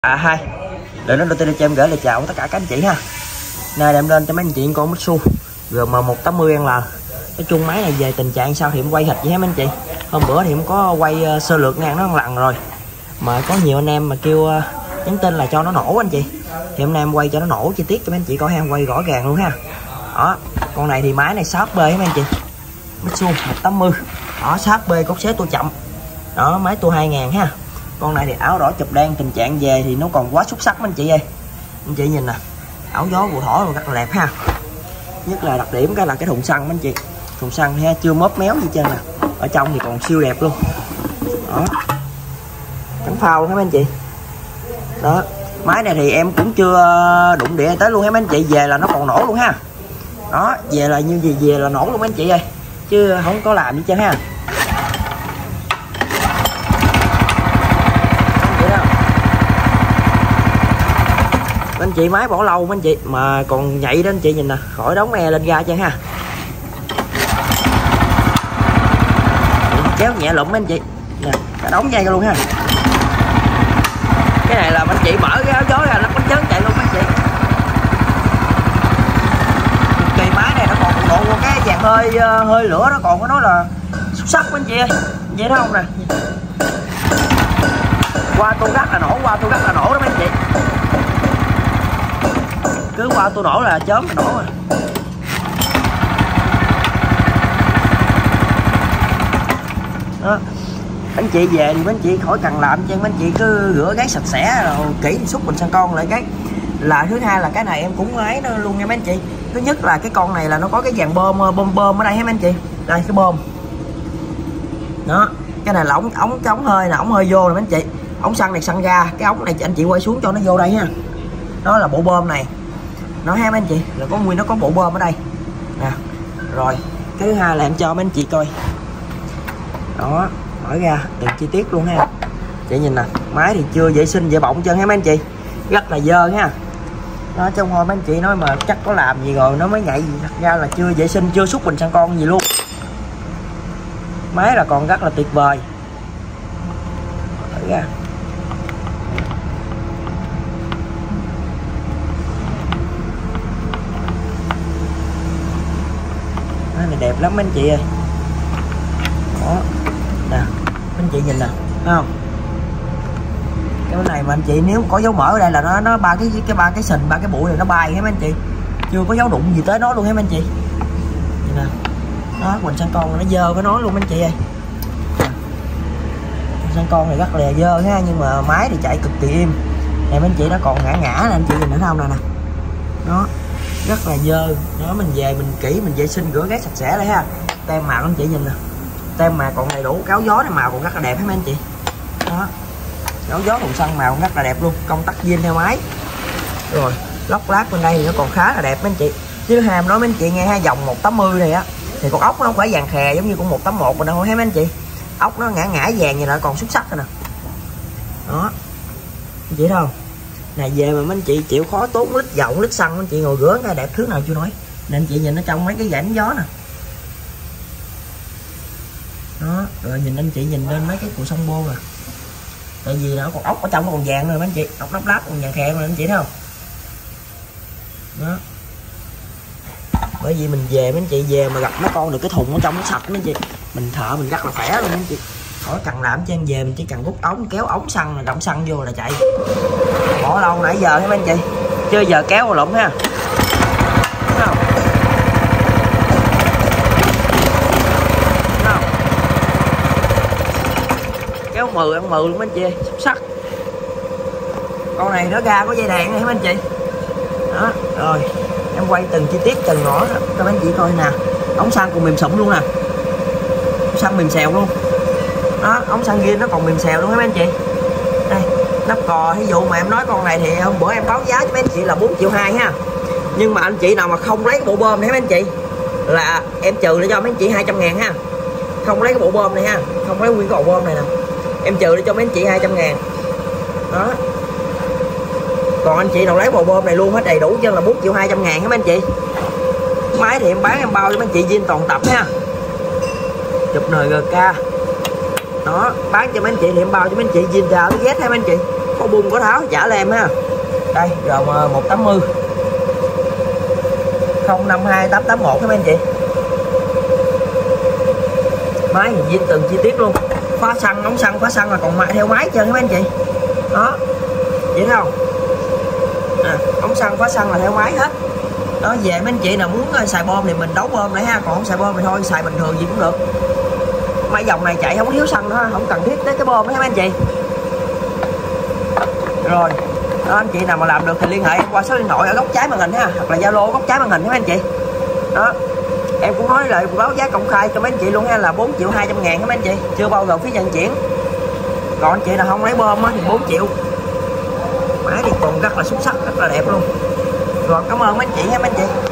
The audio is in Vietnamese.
Hai lời nói đầu tiên cho em gửi lời chào tất cả các anh chị ha. Nay em lên cho mấy anh chị con Mitsu GM180L. Cái chung máy này về tình trạng sao thì em quay thịt vậy ha mấy anh chị. Hôm bữa thì em có quay sơ lược ngang nó lần rồi, mà có nhiều anh em mà kêu nhắn tin là cho nó nổ anh chị, thì hôm nay em quay cho nó nổ chi tiết cho mấy anh chị coi ha, em quay rõ ràng luôn ha. Đó, con này thì máy này 6B mấy anh chị, Mitsu 180 đó, 6B cốt xế tua chậm đó, máy tua 2000 ha. Con này thì áo đỏ chụp đen, tình trạng về thì nó còn quá xuất sắc mấy anh chị ơi. Anh chị nhìn nè, áo gió vụ thỏ rồi rất là đẹp ha. Nhất là đặc điểm cái là cái thùng xăng mấy anh chị, thùng xăng ha, chưa móp méo gì trơn nè, ở trong thì còn siêu đẹp luôn đó, trắng phao ha mấy anh chị. Đó, máy này thì em cũng chưa đụng địa tới luôn ha mấy anh chị, về là nó còn nổ luôn ha. Đó, về là như gì về là nổ luôn mấy anh chị ơi, chứ không có làm gì trơn ha. Anh chị máy bỏ lâu mấy anh chị mà còn nhạy đó anh chị, nhìn nè, khỏi đóng e lên ra chân ha. Kéo nhẹ lụm mấy anh chị nè, cả đóng dây luôn ha. Cái này là anh chị mở cái áo gió ra nó bánh chớn chạy luôn mấy anh chị. Kỳ máy này nó còn độ cái dàn hơi lửa, nó còn có nói là xuất sắc mấy anh chị ơi, vậy đó không nè. Qua tô gắt là nổ, qua tô gắt là nổ đó mấy anh chị, cứ qua tôi nổ là chớm là nổ rồi. Đó, anh chị về thì mấy anh chị khỏi cần làm cho mấy anh chị cứ rửa gáy sạch sẽ rồi kỹ xúc bình xăng con lại cái là. Thứ hai là cái này em cũng ấy nó luôn nha mấy anh chị. Thứ nhất là cái con này là nó có cái dàn bơm ở đây ha mấy anh chị, đây cái bơm đó, cái này là ống hơi nè, ống hơi vô nè mấy anh chị, ống xăng này xăng ra, cái ống này anh chị quay xuống cho nó vô đây ha. Đó là bộ bơm này nó ha mấy anh chị, là có nguyên nó có bộ bơm ở đây nè. Rồi cái thứ hai là em cho mấy anh chị coi đó, mở ra từng chi tiết luôn ha. Chị nhìn nè, máy thì chưa vệ sinh vệ bọng chân ha mấy anh chị, rất là dơ ha. Đó, trong hồi mấy anh chị nói mà chắc có làm gì rồi nó mới nhạy gì, thật ra là chưa vệ sinh, chưa xúc bình xăng con gì luôn. Máy là còn rất là tuyệt vời. Mở ra này đẹp lắm mấy anh chị ơi. Đó nè, anh chị nhìn nè, thấy không? Cái này mà anh chị nếu có dấu mở ở đây là nó ba cái sình, ba cái bụi này nó bay hết mấy anh chị, chưa có dấu đụng gì tới nó luôn hết mấy anh chị. Nhìn nè, đó, bình xăng con nó dơ cái nói luôn mấy anh chị ơi. Bình xăng con này rất là dơ ha, nhưng mà máy thì chạy cực kỳ im. Này mấy anh chị nó còn ngã nè, anh chị nhìn nữa không nè nè. Đó, rất là dơ đó, mình về mình kỹ mình vệ sinh rửa gáy sạch sẽ đây ha. Tem màu anh chị nhìn nè, tem màu còn đầy đủ, cáo gió này màu còn rất là đẹp hết mấy anh chị. Đó, cáo gió thùng xăng màu rất là đẹp luôn, công tắc zin theo máy. Rồi lóc lát bên đây thì nó còn khá là đẹp mấy anh chị. Chứ hàm nói mấy anh chị nghe ha, dòng 180 này á thì con ốc nó không phải vàng khè giống như con 181 mình đâu hết mấy anh chị, ốc nó ngã vàng như là còn xuất sắc rồi nè. Đó anh chị thấy không? Này về mà mấy anh chị chịu khó tốn lít dầu lít xăng, anh chị ngồi rửa cái đẹp thứ nào chưa nói. Nên anh chị nhìn nó trong mấy cái rãnh gió nè. Đó, rồi nhìn anh chị nhìn lên mấy cái củ sông bô nè. Tại vì nó còn ốc ở trong nó còn vàng rồi mấy anh chị, ốc lắp láp còn vàng khè rồi anh chị thấy không? Đó. Bởi vì mình về mấy anh chị về mà gặp mấy con được cái thùng ở trong nó sạch mấy anh chị, mình thợ mình rất là khỏe luôn mấy anh chị. Khỏi cần làm cho em về mình chỉ cần rút ống kéo ống xăng là động xăng vô là chạy. Bỏ lâu nãy giờ mấy anh chị, chưa giờ kéo vào lụm ha. Đúng không? Đúng không? Kéo mừ ăn mừ luôn mấy anh chị, xuất sắc. Con này nó ra có dây đèn này mấy anh chị. Đó, rồi em quay từng chi tiết từng ngõ cho mấy anh chị coi nè. Ống xăng còn mềm sụn luôn nè, ống xăng mềm xèo luôn. Đó, ống xăng ghiên nó còn mềm xèo luôn mấy anh chị. Đây, nắp cò, ví dụ mà em nói con này thì hôm bữa em báo giá cho mấy anh chị là 4,2 triệu ha. Nhưng mà anh chị nào mà không lấy cái bộ bơm này mấy anh chị là em trừ để cho mấy anh chị 200.000 ha. Không lấy cái bộ bơm này ha, không lấy nguyên cái bộ bơm này nè, em trừ để cho mấy anh chị 200.000. Đó. Còn anh chị nào lấy bộ bơm này luôn hết đầy đủ chân là 4,2 triệu ha mấy anh chị. Máy thì em bán em bao cho mấy anh chị zin toàn tập ha. Chụp NGK. Đó, bán cho mấy anh chị thì em bao cho mấy anh chị zin ra tới Z ha mấy anh chị. có bung có tháo trả lại em ha. Đây RM 180 052 881 các anh chị. Máy thì zin từng chi tiết luôn, khóa xăng, ống xăng, khóa xăng là còn theo máy chưa các anh chị. Đó, vậy thấy không? Ống xăng, khóa xăng là theo máy hết. Đó, về mấy anh chị nào muốn xài bơm thì mình đấu bơm lại ha, còn không xài bơm thì thôi xài bình thường gì cũng được. Mấy dòng này chạy không có thiếu xăng nữa, không cần thiết tới cái bơm đó các anh chị. Rồi, đó, anh chị nào mà làm được thì liên hệ qua số điện thoại ở góc trái màn hình ha, hoặc là Zalo góc trái màn hình các anh chị. Đó, em cũng nói lại báo giá công khai cho mấy anh chị luôn ha, là 4.200.000 các anh chị, chưa bao gồm phí vận chuyển. Còn anh chị nào không lấy bơm thì 4 triệu. Máy thì còn rất là xuất sắc, rất là đẹp luôn. Rồi cảm ơn mấy anh chị ha mấy anh chị.